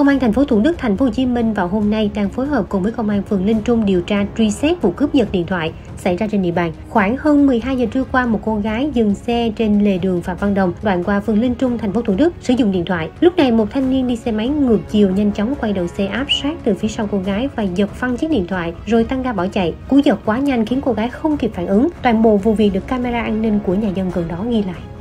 Công an thành phố Thủ Đức, thành phố Hồ Chí Minh vào hôm nay đang phối hợp cùng với công an phường Linh Trung điều tra truy xét vụ cướp giật điện thoại xảy ra trên địa bàn. Khoảng hơn 12 giờ trưa qua, một cô gái dừng xe trên lề đường Phạm Văn Đồng, đoạn qua phường Linh Trung, thành phố Thủ Đức sử dụng điện thoại. Lúc này, một thanh niên đi xe máy ngược chiều nhanh chóng quay đầu xe áp sát từ phía sau cô gái và giật phăng chiếc điện thoại rồi tăng ga bỏ chạy. Cú giật quá nhanh khiến cô gái không kịp phản ứng. Toàn bộ vụ việc được camera an ninh của nhà dân gần đó ghi lại.